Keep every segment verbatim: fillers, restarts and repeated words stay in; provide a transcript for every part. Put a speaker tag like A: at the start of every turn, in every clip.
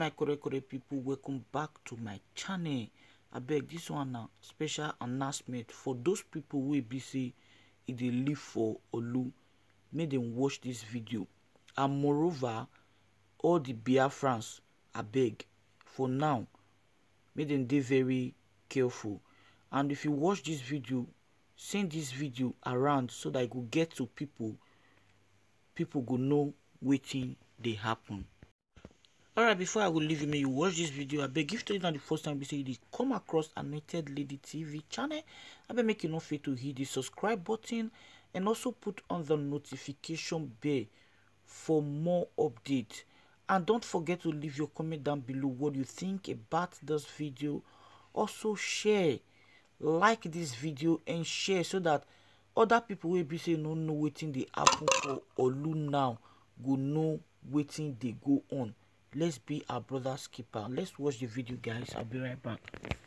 A: my correct correct people, welcome back to my channel. I beg this one now special announcement for those people who be say if they live for Olu, make them watch this video. And moreover, all the Biafrans, I beg for now, make them be very careful. And if you watch this video, send this video around so that it will get to people. People go know waiting they happen. Alright, before I will leave you, may you watch this video. I beg if today not the first time you say you come across Anointed Lady T V channel, I beg make you not fail to hit the subscribe button and also put on the notification bell for more updates. And don't forget to leave your comment down below what you think about this video. Also share, like this video and share so that other people will be saying no no waiting they happen for Olu now go know waiting they go on. Let's be our brother's keeper. Let's watch the video, guys. I'll be right back.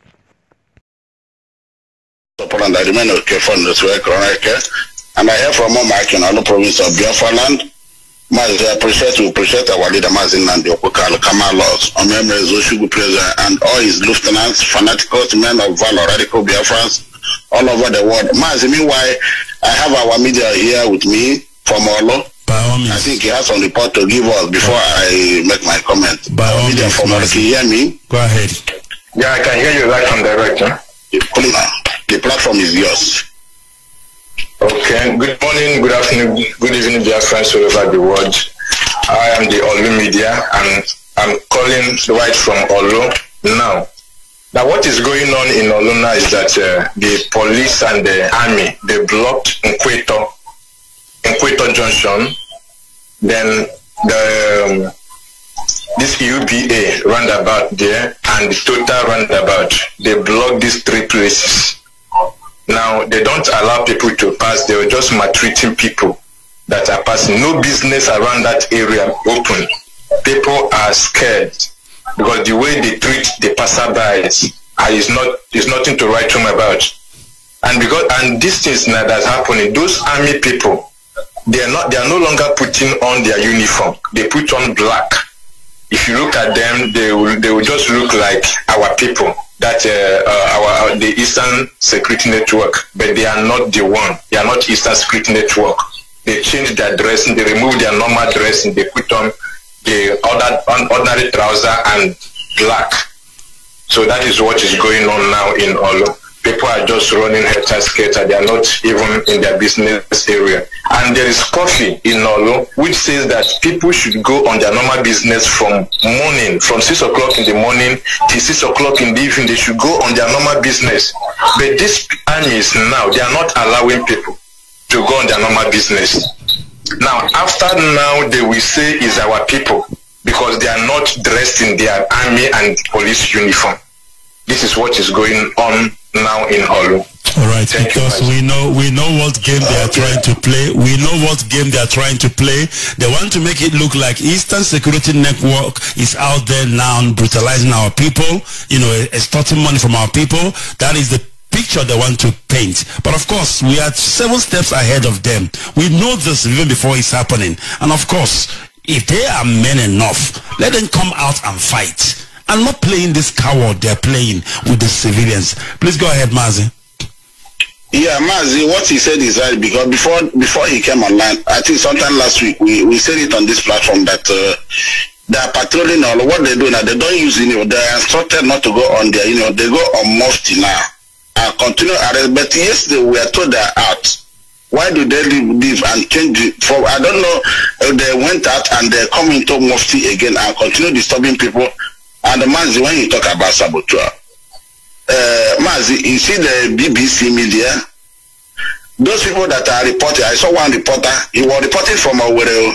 B: And I remain okay for this work, and I hear from Mike in all the province of Biafra land. I appreciate to appreciate our leader Mazin and the Okukal Kamal laws, on memories of Shugu President and all his lieutenants, fanatical men of valor, radical Biafrans all over the world. Mazin, meanwhile, I have our media here with me from Olo. I think he has some report to give us before I make my comment.
C: By all means,
B: from Olo, can you hear me?
C: Go ahead.
D: Yeah, I can hear you right from direct. Huh?
B: The platform is yours.
D: Okay. Good morning, good afternoon, good evening, dear friends all over the world. I am the Olu Media, and I'm calling right from Olu now. Now, what is going on in Olu now is that uh, the police and the army, they blocked Nkweto, Nkweto Junction. Then the um, this U B A roundabout there and the Total roundabout, they blocked these three places. Now, they don't allow people to pass. They were just maltreating people that are passing. No business around that area open. People are scared because the way they treat the passerbys is not is nothing to write home about. And because and these things now that's happening, those army people, they are not they are no longer putting on their uniform. They put on black. If you look at them, they will they will just look like our people. That uh, uh, our uh, the Eastern Security Network, but they are not the one. They are not Eastern Security Network. They changed their dressing. They removed their normal dressing. They put on the other ordinary trouser and black. So that is what is going on now in Olo. People are just running helter-skelter. They are not even in their business area. And there is coffee in Olo, which says that people should go on their normal business from morning, from six o'clock in the morning till six o'clock in the evening. They should go on their normal business. But these armies now, they are not allowing people to go on their normal business. Now, after now, they will say is our people because they are not dressed in their army and police uniform. This is what is going on now in Olu.
C: All right, Thank because we know we know what game they are trying to play. We know what game they are trying to play. They want to make it look like Eastern Security Network is out there now brutalizing our people, you know, extorting money from our people. That is the picture they want to paint. But of course, we are seven steps ahead of them. We know this even before it's happening. And of course, if they are men enough, let them come out and fight. And not playing this coward they're playing with the civilians. Please go ahead, Mazi.
B: Yeah, Mazi, what he said is right, because before before he came online, I think sometime last week, we, we said it on this platform that uh, they are patrolling all. What they do now, they don't use, you know, they are instructed not to go on there, you know, they go on mufti now and continue arrest. But yesterday we are told they are out. Why do they leave, leave and change it? For, I don't know if they went out and they come into mufti again and continue disturbing people. And the Mazi, when you talk about saboteur, uh, Mazi, you see the B B C media, those people that are reporting, I saw one reporter, he was reporting from Owerri,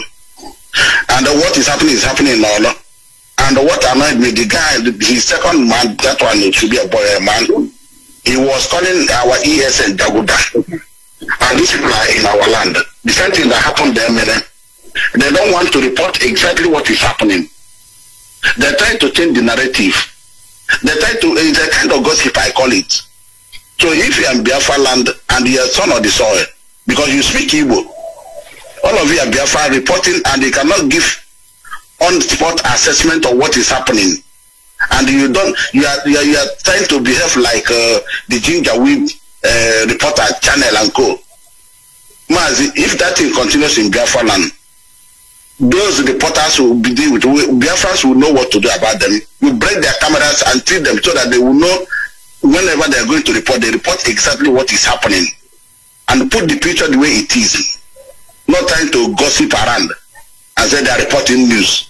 B: and uh, what is happening is happening in Olo. And uh, what annoyed me, the guy, his second man, that one, it should be a boy, a man, he was calling our E S N Jaguda. And these people are in our land. The same thing that happened there, man, they don't want to report exactly what is happening. They try to change the narrative. They try to, it's a kind of gossip, I call it. So if you are in Biafra land and you are son of the soil, because you speak Igbo, all of you are Biafra reporting and they cannot give on-spot assessment of what is happening. And you don't, you are, you are, you are trying to behave like uh, the Ginger Weed uh, reporter channel and co. Mazi, if that thing continues in Biafra land, those reporters will be deal with, Biafrans will know what to do about them. You break their cameras and treat them so that they will know whenever they are going to report, they report exactly what is happening and put the picture the way it is. Not trying to gossip around and say they are reporting news.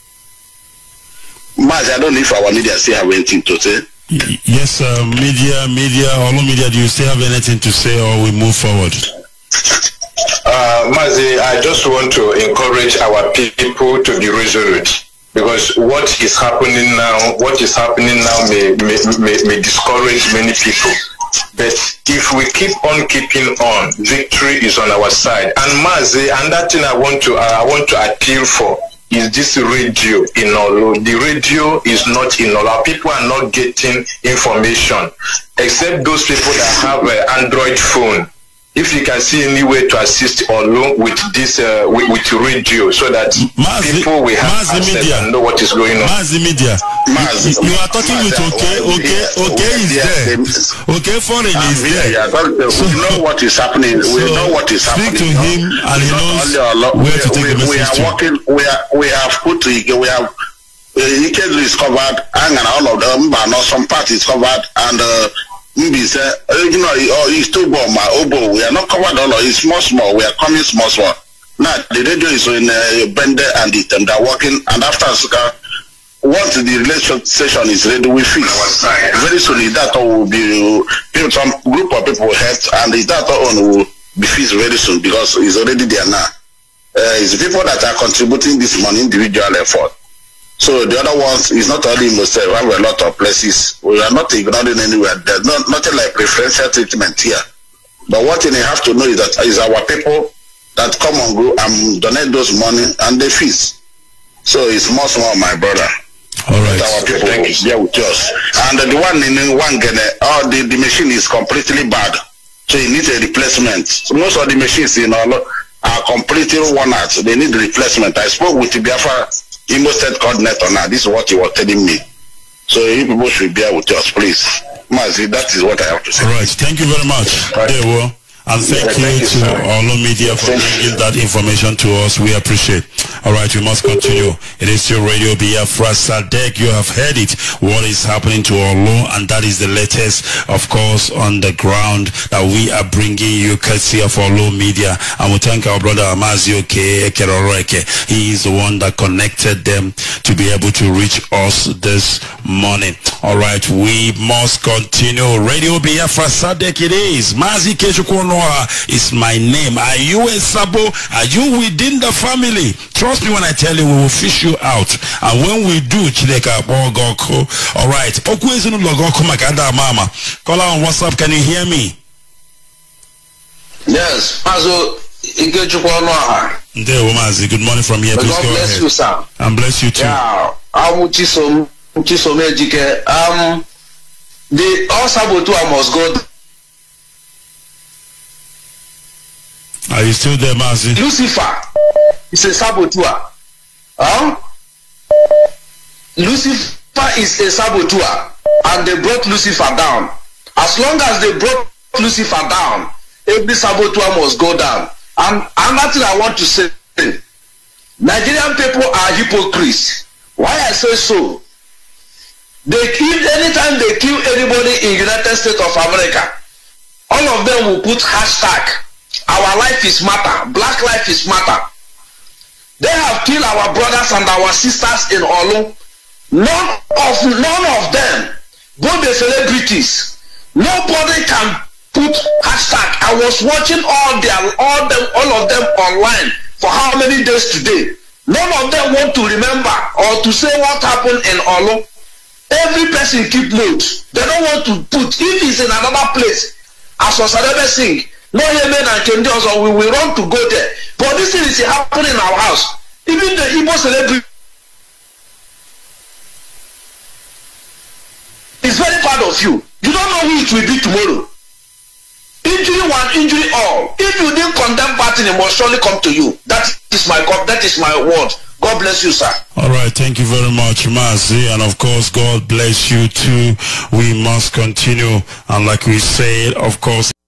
B: Maz, I don't know if our media still have anything to say.
C: Yes, uh, media, media, all media, do you still have anything to say or we move forward?
D: Uh, Mazi, I just want to encourage our people to be resolute, because what is happening now, what is happening now may, may, may, may discourage many people. But if we keep on keeping on, victory is on our side. And Mazi, and that thing I want to, uh, I want to appeal for is this radio in Olo. The radio is not in Olo. People are not getting information, except those people that have an Android phone. If you can see any way to assist Olo with this, uh, with, with radio, so that Mazi, people will have Mazi access media. And know what is going on.
C: Mazi Media, Mazi, you, you are talking Mazi, with okay, okay, okay is there. Okay, foreign uh, is there. Yeah, yeah. So,
B: we know what is happening. So we know what is
C: speak
B: happening.
C: Speak to no? him, and he knows
B: we,
C: where to take
B: we,
C: the message.
B: We are
C: to.
B: working. We are. We have put. We have. Uh, is covered, and all of them, but not some part is covered, and. Uh, Maybe say, you know, it's too bomb, obo. We are not covered all of it. It's small, small. We are coming small, small. Now the radio is in uh, Bende and it, and they're working. And after Suka, once the relation session is ready, we fix. Very soon, that all will be some group of people help, and that all will be fixed very soon because it's already there now. Uh, it's people that are contributing this money, individual effort. So the other ones is not only in Mosel, we have a lot of places. We are not ignoring anywhere. There's not nothing like preferential treatment here. But what you have to know is that is our people that come and go and donate those money and they feast. So it's more small, my brother.
C: All right.
B: Our people there with us. And the one in one oh, the, the machine is completely bad. So it needs a replacement. So most of the machines in all are completely worn out. They need replacement. I spoke with the Biafra Imo State coordinator now. This is what he was telling me. So you people should bear with us, please. Mazi, that is what I have to say.
C: All right. Thank you very much. Right. Dewo. And thank yeah, you, thank you to Olo Media for bringing that information to us. We appreciate. All right, we must continue. It is your Radio Biafra Sadek. You have heard it. What is happening to Olo, and that is the latest, of course, on the ground that we are bringing you courtesy of Olo Media. And we thank our brother Amazio K. Ekeroreke. He is the one that connected them to be able to reach us this morning. All right, we must continue. Radio Biafra Sadek it is. Mazi Kechukono is my name. Are you a Sabo? Are you within the family? Trust me when I tell you, we will fish you out. And when we do, Chileka Bogoko. All right. Okwezunu Logoko Makanda Mama. Call on WhatsApp. Can you hear me?
E: Yes. Mazo Ikechukwonoha.
C: Good morning from here. Please
E: God
C: go
E: bless
C: ahead.
E: you, sir.
C: And bless you too.
E: Yeah. I'm Chisom Chisom Ejike. Um, the all Sabotua must go.
C: Are you still there, Mazi?
E: Lucifer is a saboteur. Huh? Lucifer is a saboteur, and they brought Lucifer down. As long as they brought Lucifer down, every saboteur must go down. And another thing I want to say, Nigerian people are hypocrites. Why I say so? They kill anytime they kill anybody in United States of America, all of them will put hashtag. Our life is matter. Black life is matter. They have killed our brothers and our sisters in Olu. None of none of them, both the celebrities, nobody can put hashtag. I was watching all their all them all of them online for how many days today. None of them want to remember or to say what happened in Olu. Every person keep notes. They don't want to put if it's in another place. As Osadebe sing. No Yemen and Kendi also, we will run to go there. But this thing is happening in our house. Even the Igbo celebrity is very proud of you. You don't know who it will be tomorrow. Injury one, injury all. If you didn't condemn party, it must surely come to you. That is my that is my word God bless you, sir.
C: All right, thank you very much, Mazi, and of course, God bless you too. We must continue, and like we said, of course.